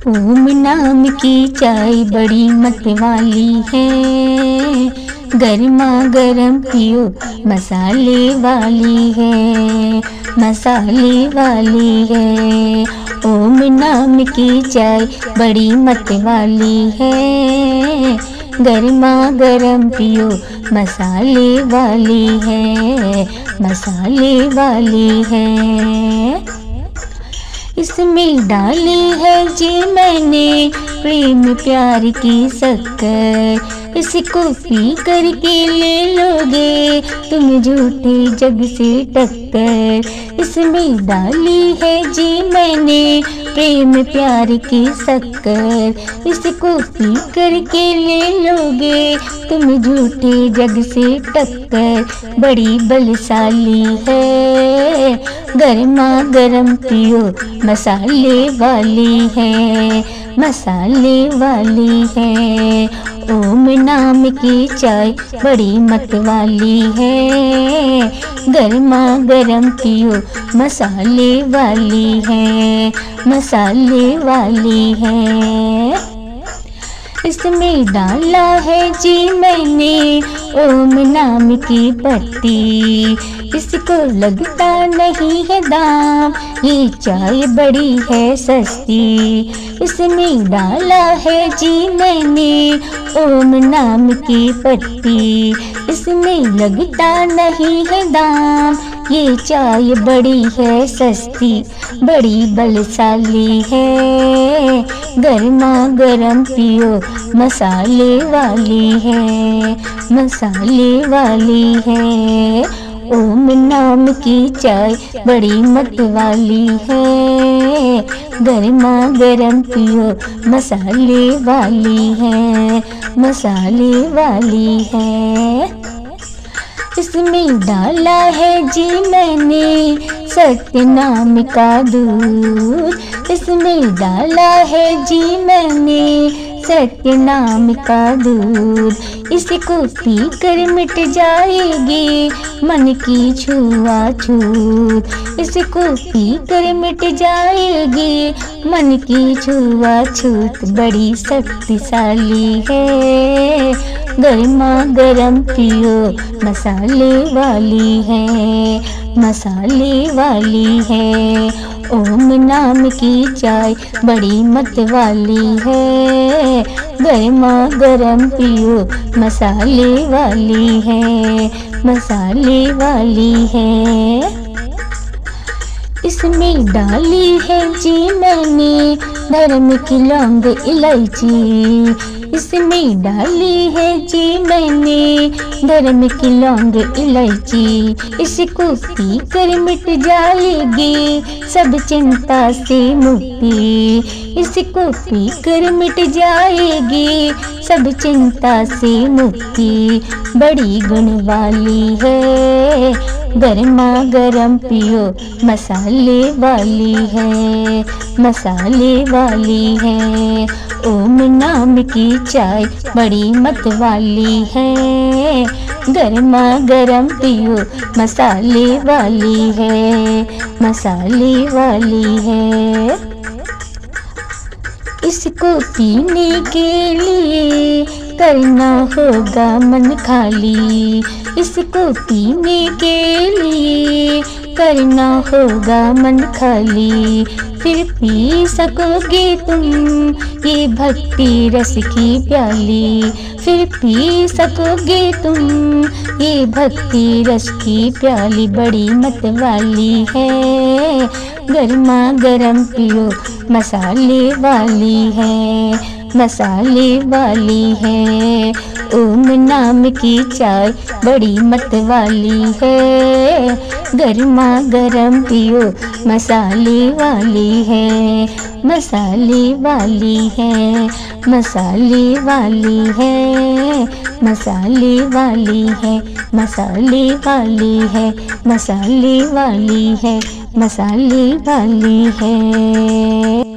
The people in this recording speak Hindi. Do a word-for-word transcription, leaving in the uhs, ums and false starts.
ओम नाम की चाय बड़ी मत वाली है, गर्मा गर्म पियो मसाले वाली है, मसाले वाली है। ओम नाम की चाय बड़ी मत वाली है, गर्मा गर्म पियो मसाले वाली है, मसाले वाली है। इसमें डाली है जी मैंने प्रेम प्यार की शक्कर, इसको पी करके ले लोगे तुम झूठे जग से टक्कर। इसमें डाली है जी मैंने प्रेम प्यार की शक्कर, इसको पी करके ले लोगे तुम झूठे जग से टक्कर। बड़ी बलशाली है, गर्मा गर्म पियो मसाले वाली है, मसाले वाली है। ओम नाम की चाय बड़ी मत वाली है, गर्मा गर्म पियो मसाले वाली है, मसाले वाली है। इसमें डाला है जी मैंने ओम नाम की पत्ती, इसको लगता नहीं है दाम, ये चाय बड़ी है सस्ती। इसमें डाला है जी मैंने ओम नाम की पत्ती, इसमें लगता नहीं है दाम, ये चाय बड़ी है सस्ती। बड़ी बलशाली है, गर्मा गर्म पियो मसाले वाली है, मसाले वाली है। ओम नाम की चाय बड़ी मत वाली है, गर्मा गर्म पियो मसाले वाली है, मसाले वाली है। इसमें डाला है जी मैंने सत्य नाम का दूध, इसमें डाला है जी मैंने सत्य नाम का दूध। इसको पी कर मिट जाएगी मन की छुआछूत, इसको पी कर मिट जाएगी मन की छुआछूत। बड़ी शक्तिशाली है, गर्मा गर्म पियो मसाले वाली है, मसाले वाली है। ओम नाम की चाय बड़ी मत वाली है, गर्मा गर्म पियो मसाले वाली है, मसाले वाली है। इसमें डाली है जी मैंने धर्म की लौंग इलायची, इसमें डाली है जी मैंने धर्म की लौंग इलायची। इसको पी कर मिट जाएगी सब चिंता से मुक्ति, इसको पी कर मिट जाएगी सब चिंता से मुक्ति। बड़ी गुण वाली है, गर्मा गर्म पियो मसाले वाली है, मसाले वाली है। ओम नाम की चाय बड़ी मत वाली है, गर्मा गर्म पियो मसाले वाली है, मसाले वाली है। इसको पीने के लिए करना होगा मन खाली, इसको पीने के लिए करना होगा मन खाली। फिर पी सकोगे तुम ये भक्ति रस की प्याली, फिर पी सकोगे तुम ये भक्ति रस की प्याली। बड़ी मत वाली है, गर्मा गर्म पियो मसाले वाली है, मसाले वाली है। ओम नाम की चाय बड़ी मत वाली है, गर्मा गर्म पियो मसाले वाली है, मसाले वाली है, मसाले वाली है, मसाले वाली है, मसाले वाली है, मसाले वाली है, मसाले वाली है।